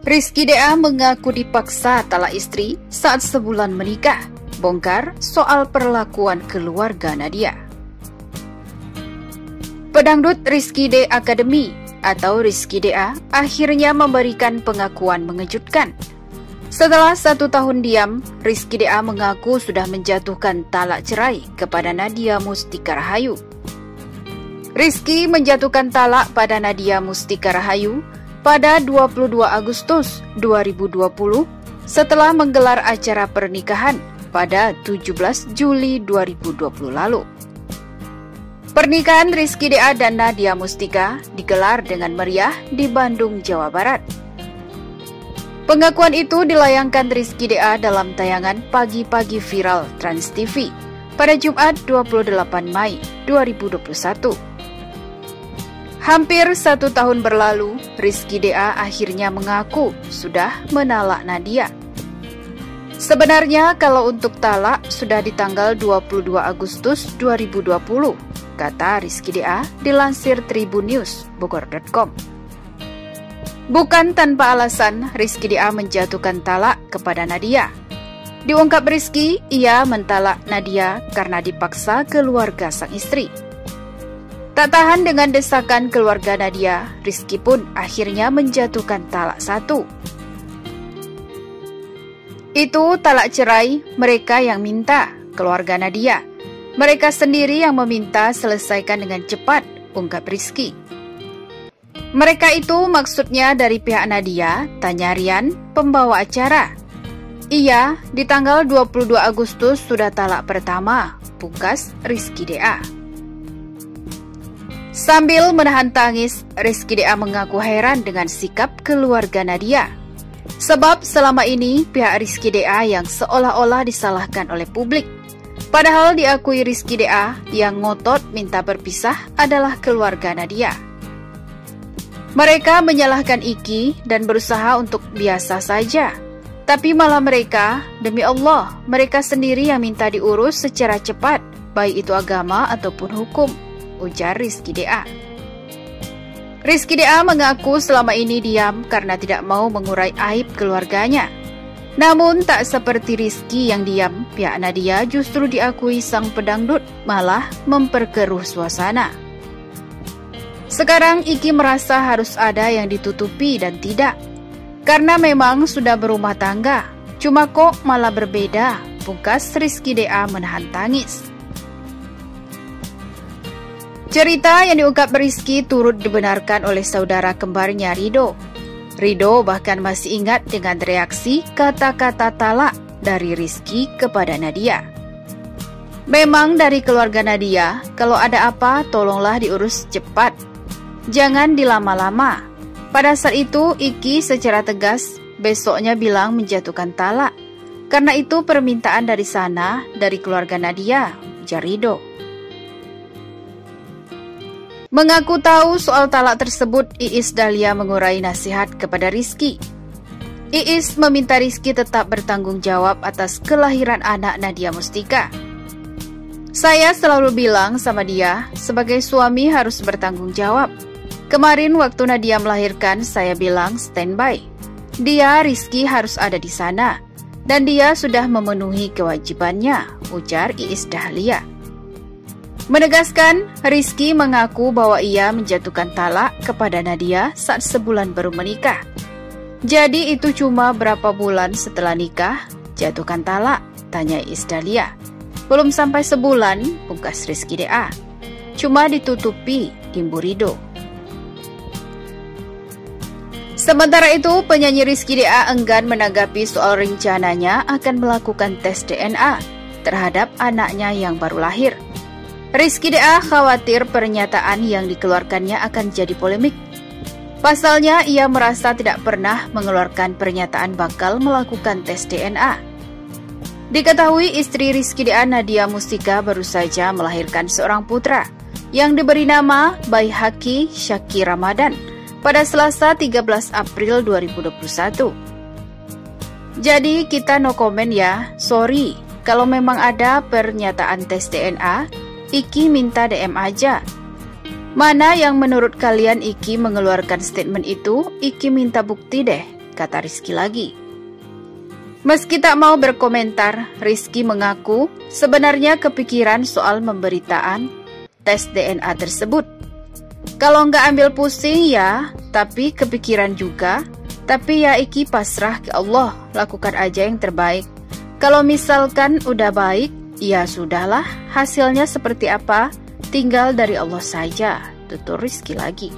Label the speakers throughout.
Speaker 1: Rizky DA mengaku dipaksa talak istri saat sebulan menikah. Bongkar soal perlakuan keluarga Nadia. Pedangdut Rizky D Academy atau Rizky DA akhirnya memberikan pengakuan mengejutkan. Setelah 1 tahun diam, Rizky DA mengaku sudah menjatuhkan talak cerai kepada Nadia Mustika Rahayu. Rizky menjatuhkan talak pada Nadia Mustika Rahayu pada 22 Agustus 2020 setelah menggelar acara pernikahan pada 17 Juli 2020 lalu. Pernikahan Rizky DA dan Nadia Mustika digelar dengan meriah di Bandung, Jawa Barat. Pengakuan itu dilayangkan Rizky DA dalam tayangan Pagi-Pagi Viral Trans TV pada Jumat 28 Mei 2021. Hampir 1 tahun berlalu, Rizky DA akhirnya mengaku sudah menalak Nadia. Sebenarnya kalau untuk talak sudah di tanggal 22 Agustus 2020, kata Rizky DA dilansir tribunnews.bogor.com. Bukan tanpa alasan Rizky DA menjatuhkan talak kepada Nadia. Diungkap Rizky, ia mentalak Nadia karena dipaksa keluarga sang istri. Tak tahan dengan desakan keluarga Nadia, Rizky pun akhirnya menjatuhkan talak 1. Itu talak cerai mereka yang minta, keluarga Nadia. Mereka sendiri yang meminta selesaikan dengan cepat, ungkap Rizky. Mereka itu maksudnya dari pihak Nadia, tanya Rian, pembawa acara. Iya, di tanggal 22 Agustus sudah talak pertama, pungkas Rizky DA. Sambil menahan tangis, Rizky DA mengaku heran dengan sikap keluarga Nadia. Sebab selama ini pihak Rizky DA yang seolah-olah disalahkan oleh publik. Padahal diakui Rizky DA yang ngotot minta berpisah adalah keluarga Nadia. Mereka menyalahkan Iki dan berusaha untuk biasa saja. Tapi malah mereka, demi Allah, mereka sendiri yang minta diurus secara cepat, baik itu agama ataupun hukum, ujar Rizky DA. Rizky DA mengaku selama ini diam karena tidak mau mengurai aib keluarganya. Namun tak seperti Rizky yang diam, pihak Nadia justru diakui sang pedangdut malah memperkeruh suasana. Sekarang Iki merasa harus ada yang ditutupi dan tidak. Karena memang sudah berumah tangga, cuma kok malah berbeda, pungkas Rizky DA menahan tangis. Cerita yang diungkap Rizky turut dibenarkan oleh saudara kembarnya Rido. Rido bahkan masih ingat dengan reaksi kata-kata talak dari Rizky kepada Nadia. Memang dari keluarga Nadia, kalau ada apa tolonglah diurus cepat. Jangan dilama-lama. Pada saat itu Iki secara tegas besoknya bilang menjatuhkan talak. Karena itu permintaan dari sana, dari keluarga Nadia, ujar Rido. Mengaku tahu soal talak tersebut, Iis Dahlia mengurai nasihat kepada Rizky. Iis meminta Rizky tetap bertanggung jawab atas kelahiran anak Nadia Mustika. Saya selalu bilang sama dia, sebagai suami harus bertanggung jawab. Kemarin waktu Nadia melahirkan, saya bilang standby. Dia, Rizky, harus ada di sana. Dan dia sudah memenuhi kewajibannya, ujar Iis Dahlia. Menegaskan, Rizky mengaku bahwa ia menjatuhkan talak kepada Nadia saat sebulan baru menikah. Jadi itu cuma berapa bulan setelah nikah, jatuhkan talak, tanya Iis Dahlia. Belum sampai sebulan, pungkas Rizky DA. Cuma ditutupi, timbu Rido. Sementara itu, penyanyi Rizky DA enggan menanggapi soal rencananya akan melakukan tes DNA terhadap anaknya yang baru lahir. Rizky DA khawatir pernyataan yang dikeluarkannya akan jadi polemik. Pasalnya, ia merasa tidak pernah mengeluarkan pernyataan bakal melakukan tes DNA. Diketahui istri Rizky DA, Nadia Mustika, baru saja melahirkan seorang putra yang diberi nama Baihaqi Syaki Ramadan pada Selasa 13 April 2021. Jadi kita no comment ya, sorry kalau memang ada pernyataan tes DNA, Iki minta DM aja. Mana yang menurut kalian Iki mengeluarkan statement itu, Iki minta bukti deh, kata Rizky lagi. Meski tak mau berkomentar, Rizky mengaku sebenarnya kepikiran soal pemberitaan tes DNA tersebut. Kalau nggak ambil pusing ya, tapi kepikiran juga. Tapi ya Iki pasrah ke Allah, lakukan aja yang terbaik. Kalau misalkan udah baik, ya sudahlah, hasilnya seperti apa, tinggal dari Allah saja, tutur Rizky lagi.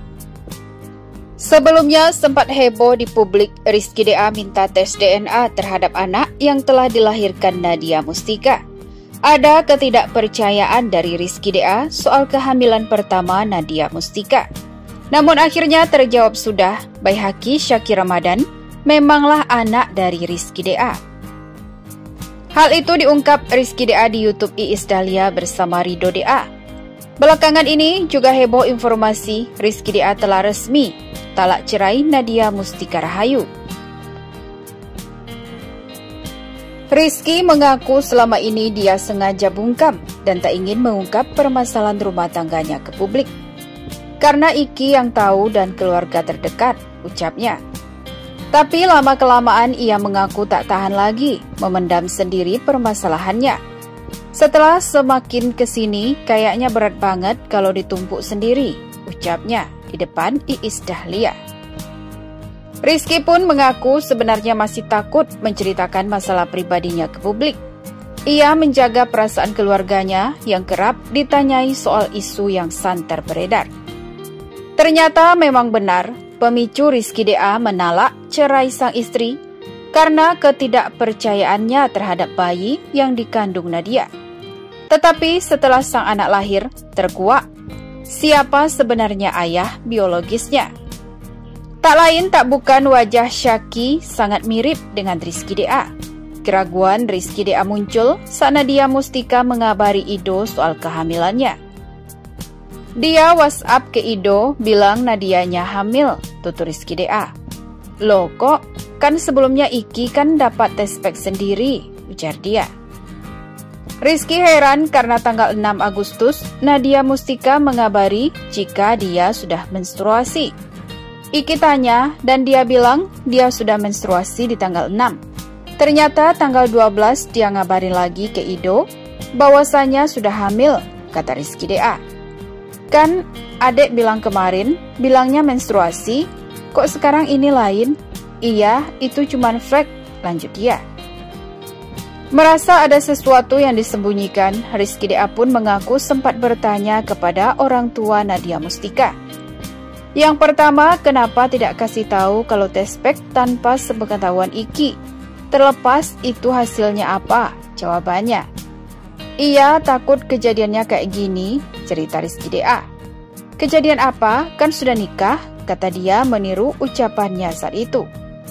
Speaker 1: Sebelumnya sempat heboh di publik, Rizky DA minta tes DNA terhadap anak yang telah dilahirkan Nadia Mustika. Ada ketidakpercayaan dari Rizky DA soal kehamilan pertama Nadia Mustika. Namun akhirnya terjawab sudah, Baihaqi Syakir Ramadan memanglah anak dari Rizky DA. Hal itu diungkap Rizky DA di YouTube Iis Dahlia bersama Ridho DA. Belakangan ini juga heboh informasi Rizky DA telah resmi talak cerai Nadia Mustika Rahayu. Rizky mengaku selama ini dia sengaja bungkam dan tak ingin mengungkap permasalahan rumah tangganya ke publik. Karena Iki yang tahu dan keluarga terdekat, ucapnya. Tapi lama-kelamaan ia mengaku tak tahan lagi memendam sendiri permasalahannya. Setelah semakin kesini, kayaknya berat banget kalau ditumpuk sendiri, ucapnya di depan Iis Dahlia. Rizky pun mengaku sebenarnya masih takut menceritakan masalah pribadinya ke publik. Ia menjaga perasaan keluarganya yang kerap ditanyai soal isu yang santer beredar. Ternyata memang benar, pemicu Rizky DA menalak cerai sang istri karena ketidakpercayaannya terhadap bayi yang dikandung Nadia. Tetapi setelah sang anak lahir, terkuak siapa sebenarnya ayah biologisnya. Tak lain tak bukan wajah Syaki sangat mirip dengan Rizky DA. Keraguan Rizky DA muncul saat Nadia Mustika mengabari Ido soal kehamilannya. Dia WhatsApp ke Ido bilang Nadianya hamil, tutur Rizky DA. Loh kok, kan sebelumnya Iki kan dapat tes pack sendiri, ujar dia. Rizky heran karena tanggal 6 Agustus Nadia Mustika mengabari jika dia sudah menstruasi. Iki tanya dan dia bilang dia sudah menstruasi di tanggal 6. Ternyata tanggal 12 dia ngabarin lagi ke Ido bahwasanya sudah hamil, kata Rizky DA. Kan adek bilang kemarin, bilangnya menstruasi, kok sekarang ini lain? Iya, itu cuman flek, lanjut dia. Merasa ada sesuatu yang disembunyikan, Rizky DA pun mengaku sempat bertanya kepada orang tua Nadia Mustika. Yang pertama, kenapa tidak kasih tahu kalau tes pack tanpa sepengetahuan Iki? Terlepas itu hasilnya apa? Jawabannya, iya takut kejadiannya kayak gini, cerita Rizky DA. Kejadian apa? Kan sudah nikah, kata dia meniru ucapannya saat itu.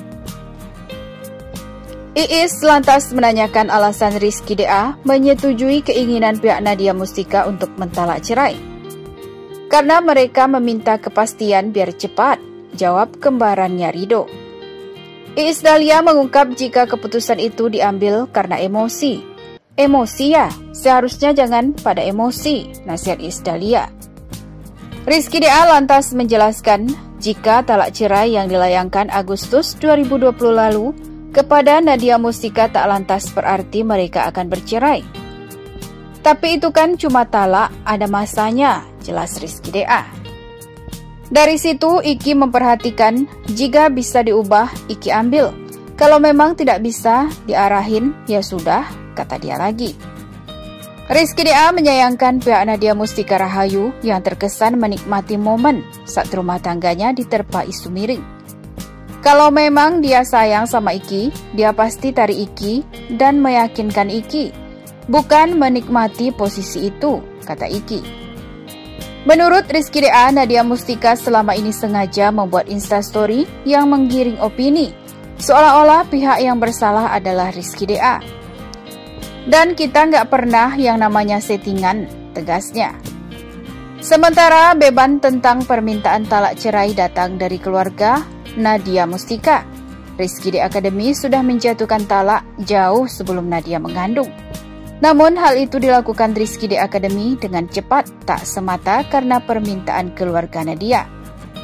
Speaker 1: Iis lantas menanyakan alasan Rizky DA menyetujui keinginan pihak Nadia Mustika untuk mentalak cerai. Karena mereka meminta kepastian biar cepat, jawab kembarannya Ridho. Iis Dahlia mengungkap jika keputusan itu diambil karena emosi. Emosi ya? Seharusnya jangan pada emosi, nasihat Iis Dahlia. Rizky DA lantas menjelaskan jika talak cerai yang dilayangkan Agustus 2020 lalu kepada Nadia Mustika tak lantas berarti mereka akan bercerai. Tapi itu kan cuma talak, ada masanya, jelas Rizky DA. Dari situ Iki memperhatikan jika bisa diubah, Iki ambil. Kalau memang tidak bisa diarahin, ya sudah, kata dia lagi. Rizky DA menyayangkan pihak Nadia Mustika Rahayu yang terkesan menikmati momen saat rumah tangganya diterpa isu miring. Kalau memang dia sayang sama Iki, dia pasti tarik Iki dan meyakinkan Iki, bukan menikmati posisi itu, kata Iki. Menurut Rizky DA, Nadia Mustika selama ini sengaja membuat instastory yang menggiring opini, seolah-olah pihak yang bersalah adalah Rizky DA. Dan kita nggak pernah yang namanya settingan, tegasnya. Sementara beban tentang permintaan talak cerai datang dari keluarga Nadia Mustika. Rizky DA Academy sudah menjatuhkan talak jauh sebelum Nadia mengandung. Namun hal itu dilakukan Rizky DA Academy dengan cepat, tak semata karena permintaan keluarga Nadia.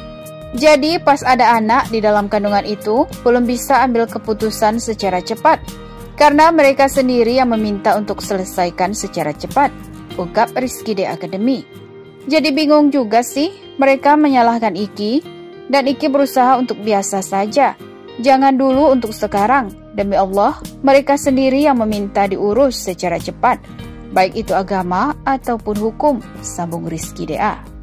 Speaker 1: Jadi pas ada anak di dalam kandungan itu, belum bisa ambil keputusan secara cepat, karena mereka sendiri yang meminta untuk selesaikan secara cepat, ungkap Rizky The Academy. Jadi bingung juga sih, mereka menyalahkan Iki, dan Iki berusaha untuk biasa saja. Jangan dulu untuk sekarang, demi Allah, mereka sendiri yang meminta diurus secara cepat, baik itu agama ataupun hukum, sambung Rizky DA.